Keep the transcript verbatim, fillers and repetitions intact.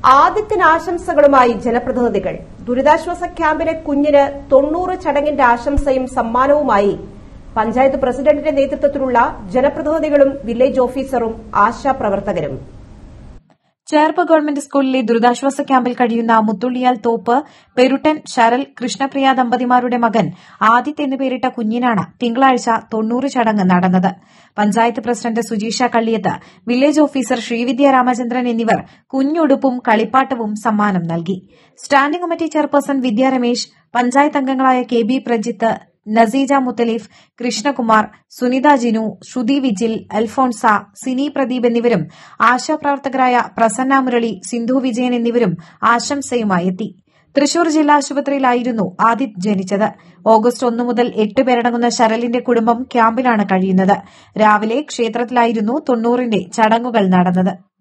ആദിത്യന് ആശംസകളുമായി ജനപ്രതിനിധികൾ. ദുരിതാശ്വാസ ക്യാമ്പിലെ കുഞ്ഞിന് തൊണ്ണൂറ് ചടങ്ങിന്റെ ആശംസയും സമ്മാനവുമായി പഞ്ചായത്ത് പ്രസിഡന്റിന്റെ നേതൃത്വത്തിലുള്ള ജനപ്രതിനിധികളും വില്ലേജ് ഓഫീസറും ആശാപ്രവർത്തകരും. ചേർപ്പ് ഗവൺമെന്റ് സ്കൂളിലെ ദുരിതാശ്വാസ ക്യാമ്പിൽ കഴിയുന്ന മുത്തുള്ളിയാൽ തോപ്പ് പെരുട്ടൻ ശരൽ കൃഷ്ണപ്രിയ ദമ്പതിമാരുടെ മകൻ ആദിത്യ എന്ന് പേരിട്ട കുഞ്ഞിനാണ് തിങ്കളാഴ്ച തൊണ്ണൂറ് ചടങ്ങ് നടന്നത്. Panchayat president Sujeesha Kalliyath, village officer Sreevidya Ramachandran എന്നിവർ കുഞ്ഞുടുപ്പും കളിപ്പാട്ടവും സമ്മാനം നൽകി. Standing committee chairperson Vidya Ramesh, panchayat അംഗങ്ങളായ കെ ബി പ്രജിത്ത്, നസീജ മുത്തലീഫ്, കൃഷ്ണകുമാർ, സുനിത ജിനു, ശ്രുതി വിജിൽ, അൽഫോൺസ, സിനി പ്രദീപ് എന്നിവരും ആശാപ്രവർത്തകരായ പ്രസന്ന മുരളി, സിന്ധു വിജയൻ എന്നിവരും ആശംസയുമായി എത്തി. തൃശൂർ ജില്ലാ ആശുപത്രിയിലായിരുന്നു ആദിത് ജനിച്ചത്. ഓഗസ്റ്റ് ഒന്ന് മുതൽ എട്ട് പേരടങ്ങുന്ന ശരലിന്റെ കുടുംബം ക്യാമ്പിലാണ് കഴിയുന്നത്. രാവിലെ ക്ഷേത്രത്തിലായിരുന്നു തൊണ്ണൂറിന്റെ ചടങ്ങുകൾ നടന്നത്.